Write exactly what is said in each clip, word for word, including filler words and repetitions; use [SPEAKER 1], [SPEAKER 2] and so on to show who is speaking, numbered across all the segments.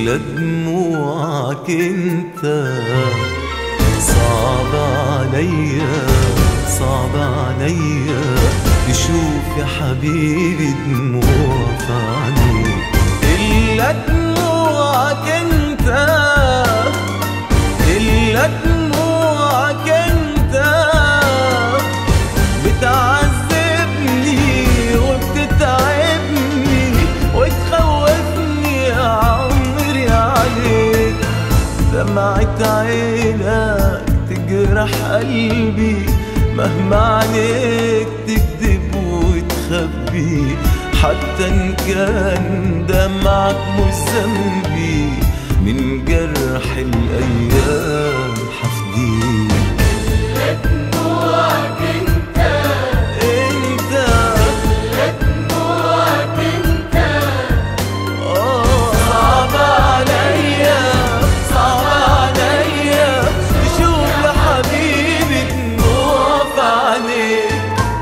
[SPEAKER 1] إلا دموعك انت. صعب عليا صعب عليا تشوف يا حبيبي دموع في عينيك. إلا دموعك انت إلا دموعك انت بتعذبني وبتتعبني وتخوفني يا عمري عليك. دمعة عينك تجرح قلبي مهما عليك تكذب وتخبي. حتى ان كان دمعك مش ذنبي من جرح الايام حفديك.
[SPEAKER 2] إلا دموعك انت
[SPEAKER 1] انت
[SPEAKER 2] إلا دموعك انت.
[SPEAKER 1] اه صعب عليا صعب عليا تشوف يا حبيبي دموع في عينيك.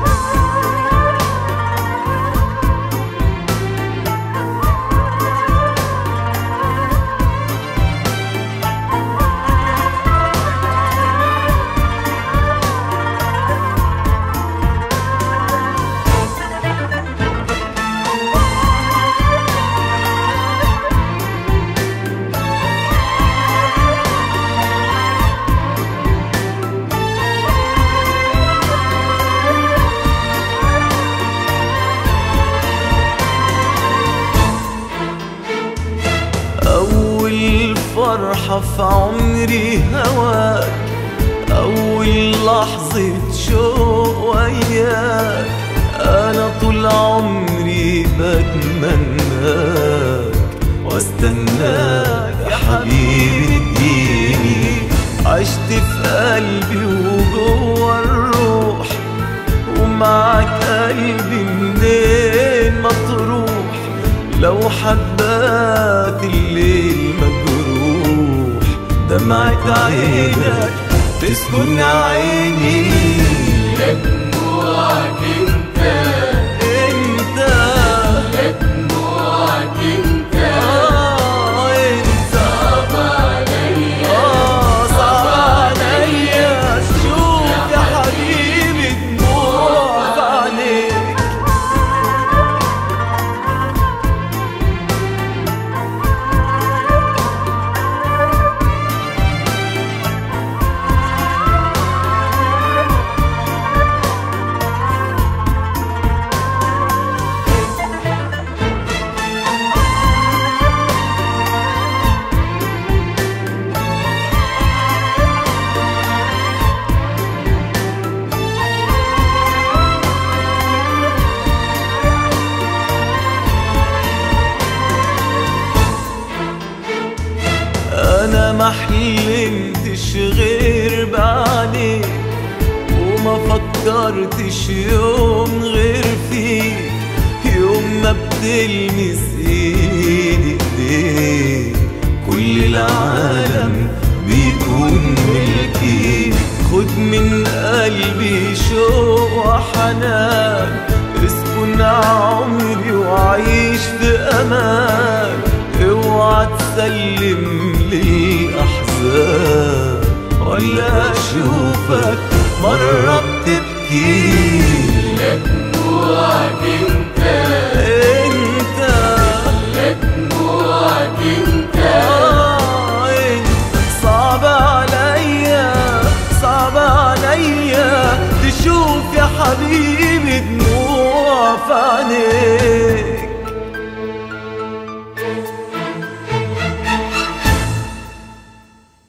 [SPEAKER 1] أول فرحة في عمري هواك، أول لحظة شوق وياك. أنا طول عمري بتمناك واستناك يا حبيبي تجيني. عشت في قلبي وجوه الروح ومعك قلبي منين ما تروح. لو حبات الليل مجروح دمعة عينك تسكن عيني.
[SPEAKER 2] إلا دموعك انت
[SPEAKER 1] انت
[SPEAKER 2] إلا دموعك انت.
[SPEAKER 1] اه انت
[SPEAKER 2] صعب عليا
[SPEAKER 1] اه صعب عليا شوف يا حبيبي دموع في عينيك. أنا ما حلمتش غير بعديك وما فكرتش يوم غير فيك. يوم ما بتلمس ايدي ايديك كل العالم بيكون ملكي. خد من قلبي شوق وحنان اسكن عمري وعيش في امان. اوعى تسلم للأحزان ولا أشوفك مرة بتبكي.
[SPEAKER 2] إلا دموعك انت
[SPEAKER 1] انت
[SPEAKER 2] إلا دموعك انت.
[SPEAKER 1] آه انت صعب عليا صعب عليا تشوف يا حبيبي دموع في عينيك.